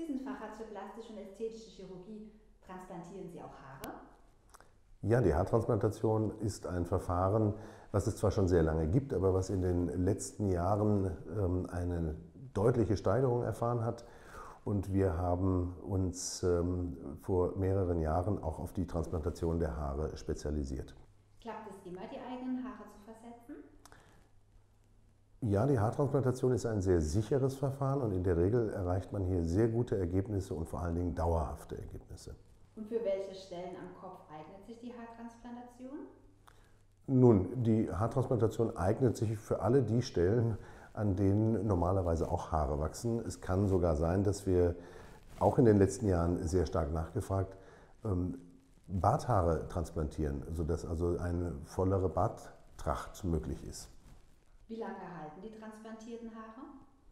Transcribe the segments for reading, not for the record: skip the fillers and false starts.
Sie sind Facharzt für plastische und ästhetische Chirurgie. Transplantieren Sie auch Haare? Ja, die Haartransplantation ist ein Verfahren, was es zwar schon sehr lange gibt, aber was in den letzten Jahren eine deutliche Steigerung erfahren hat. Und wir haben uns vor mehreren Jahren auch auf die Transplantation der Haare spezialisiert. Klappt es immer, die eigenen Haare zu versetzen? Ja, die Haartransplantation ist ein sehr sicheres Verfahren und in der Regel erreicht man hier sehr gute Ergebnisse und vor allen Dingen dauerhafte Ergebnisse. Und für welche Stellen am Kopf eignet sich die Haartransplantation? Nun, die Haartransplantation eignet sich für alle die Stellen, an denen normalerweise auch Haare wachsen. Es kann sogar sein, dass wir auch in den letzten Jahren sehr stark nachgefragt Barthaare transplantieren, sodass also eine vollere Barttracht möglich ist. Wie lange halten die transplantierten Haare?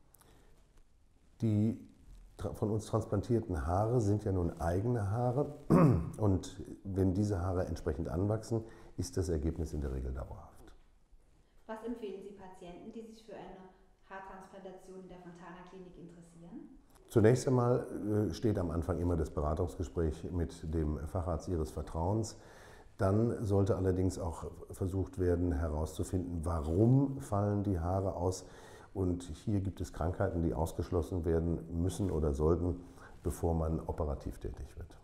Die von uns transplantierten Haare sind ja nun eigene Haare und wenn diese Haare entsprechend anwachsen, ist das Ergebnis in der Regel dauerhaft. Was empfehlen Sie Patienten, die sich für eine Haartransplantation in der Fontana Klinik interessieren? Zunächst einmal steht am Anfang immer das Beratungsgespräch mit dem Facharzt Ihres Vertrauens. Dann sollte allerdings auch versucht werden herauszufinden, warum fallen die Haare aus. Und hier gibt es Krankheiten, die ausgeschlossen werden müssen oder sollten, bevor man operativ tätig wird.